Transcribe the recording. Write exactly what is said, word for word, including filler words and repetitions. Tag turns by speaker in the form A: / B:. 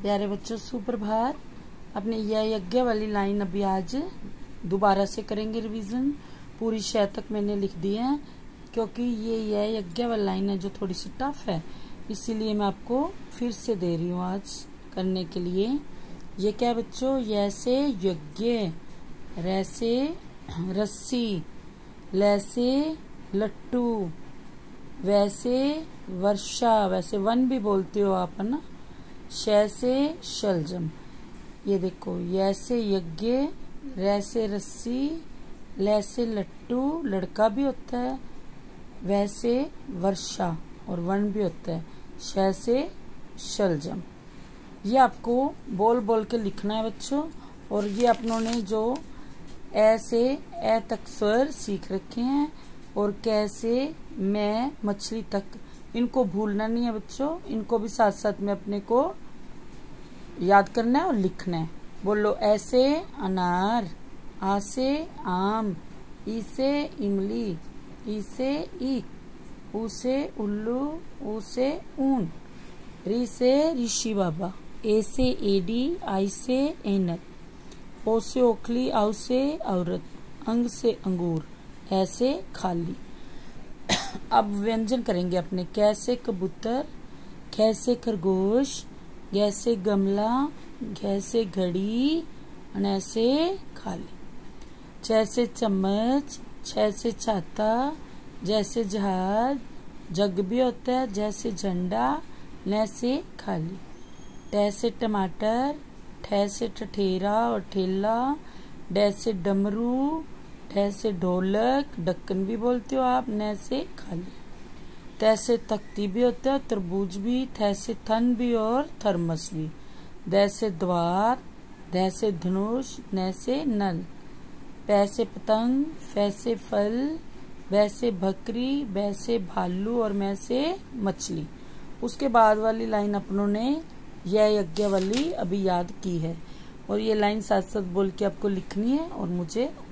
A: प्यारे बच्चों सुप्रभात। अपने यह यज्ञ वाली लाइन अभी आज दोबारा से करेंगे रिवीजन। पूरी शय तक मैंने लिख दी है क्योंकि ये यह यज्ञ वाली लाइन है जो थोड़ी सी टफ है, इसीलिए मैं आपको फिर से दे रही हूँ आज करने के लिए। ये क्या बच्चों, यैसे यज्ञ, रैसे रस्सी, लैसे लट्टू, वैसे वर्षा, वैसे वन भी बोलते हो आप है ना, शय से शलजम। ये देखो, यैसे यज्ञ, रैसे रस्सी, लैसे लट्टू, लड़का भी होता है, वैसे वर्षा और वन भी होता है, शय से शलजम। ये आपको बोल बोल के लिखना है बच्चों। और ये अपनों ने जो ऐ से ए तक स्वर सीख रखे हैं और कैसे मैं मछली तक, इनको भूलना नहीं है बच्चों, इनको भी साथ साथ में अपने को याद करना है और लिखना है। बोलो, ऐसे अनार, आ से आम, ई से इमली, ई से ईख, ऊ से उल्लू, ऊ से ऊन, री से ऋषि बाबा, ए से एडी, आई से ऐनक, ओ से ओखली, आउ से औरत, अंग से अंगूर, ऐसे खाली। अब व्यंजन करेंगे अपने। कैसे कबूतर, कैसे खरगोश, जैसे गमला, जैसे घड़ी, ऐसे खाली। जैसे चम्मच, जैसे छाता, जैसे जहाज, जग भी होता है, जैसे झंडा, ऐसे खाली। टैसे टमाटर, ठैसे ठठेरा और ठेला, डैसे डमरू, ठैसे ढोलक, ढक्कन भी बोलते हो आप, नैसे खाली। तैसे तख्ती भी होता है, तरबूज भी, थैसे थन भी और थर्मस भी। दैसे द्वार, दैसे धनुष, नैसे नल। पैसे पतंग, फैसे फल, वैसे बकरी, वैसे भालू और मैसे मछली। उसके बाद वाली लाइन अपनों ने यह यज्ञ वाली अभी याद की है और ये लाइन साथ साथ बोल के आपको लिखनी है और मुझे